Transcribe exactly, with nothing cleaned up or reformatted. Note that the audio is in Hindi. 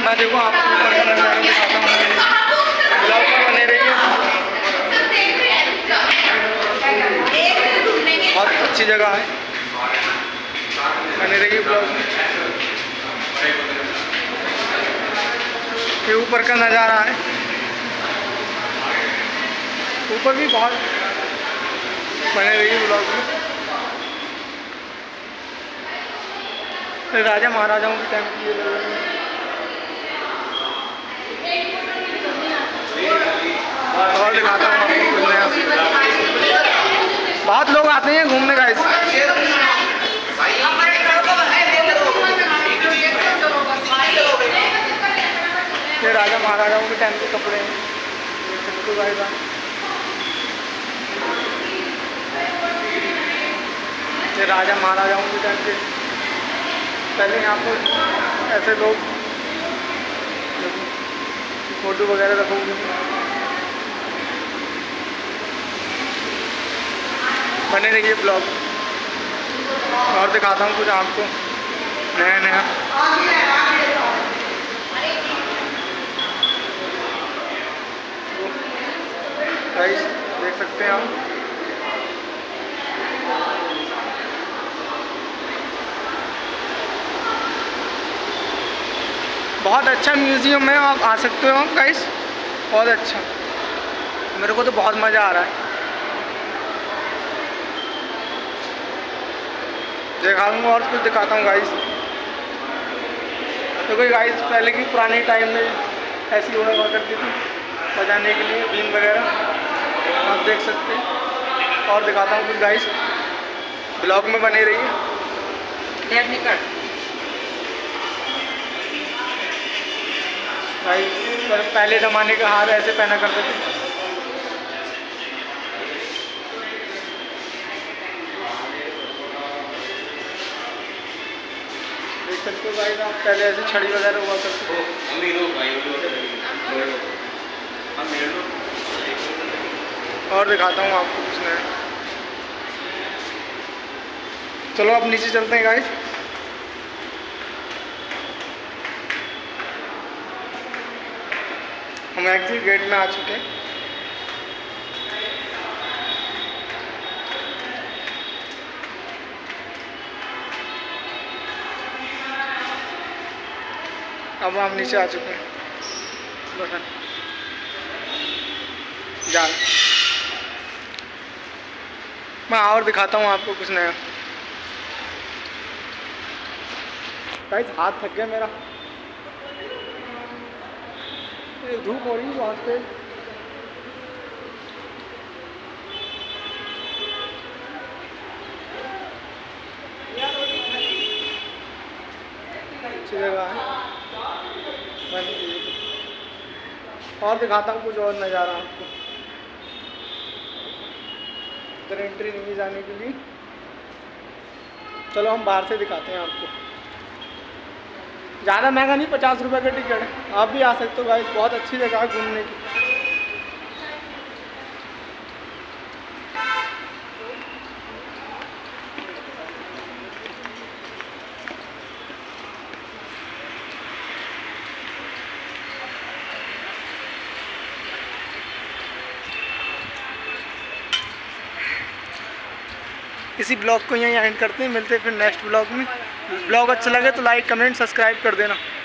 मैं देखो आपको ऊपर का नज़ारा दिखाता हूँ, ब्लॉग में बने रहिए। बहुत अच्छी जगह है, बने रहिए ब्लॉग में। ये ऊपर का नज़ारा है, ऊपर भी बहुत, बने रहिए ब्लॉग में। राजा महाराजाओं के टाइम की ये लग रही है। और दिखाता हूँ आपको कुछ नया। बहुत लोग आते हैं घूमने का इस ये राजा महाराजाओं के टाइम के कपड़े हैं, देख सकते हो भाई साहब। ये राजा महाराजाओं के टाइम के, पहले यहाँ पर ऐसे लोग फोटो वगैरह रखोगे। बने रहिए ब्लॉग, और दिखाता हूँ कुछ आपको नया नया। गाइस देख सकते हैं आप, बहुत अच्छा म्यूज़ियम है, आप आ सकते हो गाइस, बहुत अच्छा। मेरे को तो बहुत मज़ा आ रहा है। दिखाऊंगा और कुछ दिखाता हूँ गाइस। तो कोई गाइस पहले की पुराने टाइम में ऐसी हुआ हुआ करती थी बजाने के लिए बीन वगैरह, आप देख सकते हैं। और दिखाता हूँ कुछ गाइस, ब्लॉग में बने रहिए। भाई पहले ज़माने का हार ऐसे पहना करते थे। देख सकते हो भाई आप, पहले ऐसे छड़ी वगैरह हुआ करती थी। और दिखाता हूँ आपको कुछ नया। चलो अब नीचे चलते हैं गाइस। हम एग्जिट गेट में आ चुके हैं। अब हम नीचे आ चुके हैं। जा मैं और दिखाता हूँ आपको कुछ नया। गाइस हाथ थक गया मेरा, धूप हो रही है बहुत तेज। अच्छी जगह है, और दिखाता हूँ कुछ और नज़ारा आपको। इधर एंट्री नहीं जाने के लिए, चलो हम बाहर से दिखाते हैं आपको। ज़्यादा महंगा नहीं, पचास रुपये का टिकट है, आप भी आ सकते हो गाइस। बहुत अच्छी जगह है घूमने की। इसी ब्लॉग को यहीं एंड करते हैं, मिलते हैं फिर नेक्स्ट ब्लॉग में। ब्लॉग अच्छा लगे तो लाइक कमेंट सब्सक्राइब कर देना।